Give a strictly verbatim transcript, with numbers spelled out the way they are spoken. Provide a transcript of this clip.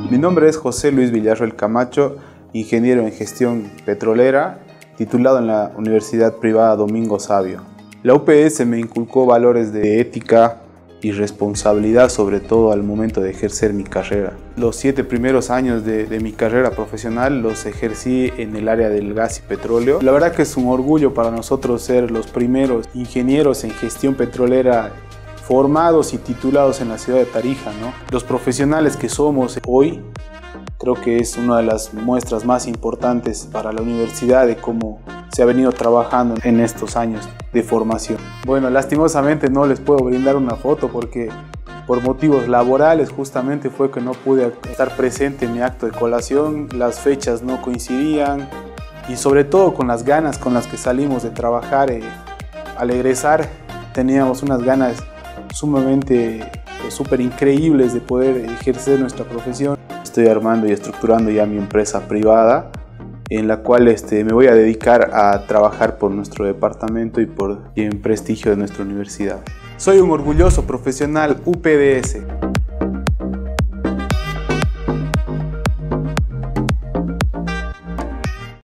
Mi nombre es José Luis Villarroel Camacho, ingeniero en gestión petrolera, titulado en la Universidad Privada Domingo Savio. La U P S me inculcó valores de ética y responsabilidad, sobre todo al momento de ejercer mi carrera. Los siete primeros años de, de mi carrera profesional los ejercí en el área del gas y petróleo. La verdad que es un orgullo para nosotros ser los primeros ingenieros en gestión petrolera formados y titulados en la ciudad de Tarija, ¿no? Los profesionales que somos hoy, creo que es una de las muestras más importantes para la universidad de cómo se ha venido trabajando en estos años de formación. Bueno, lastimosamente no les puedo brindar una foto porque por motivos laborales justamente fue que no pude estar presente en mi acto de colación, las fechas no coincidían y sobre todo con las ganas con las que salimos de trabajar. Eh, al egresar teníamos unas ganas sumamente eh, súper increíbles de poder ejercer nuestra profesión. Estoy armando y estructurando ya mi empresa privada, en la cual este, me voy a dedicar a trabajar por nuestro departamento y por el prestigio de nuestra universidad. Soy un orgulloso profesional U P D S.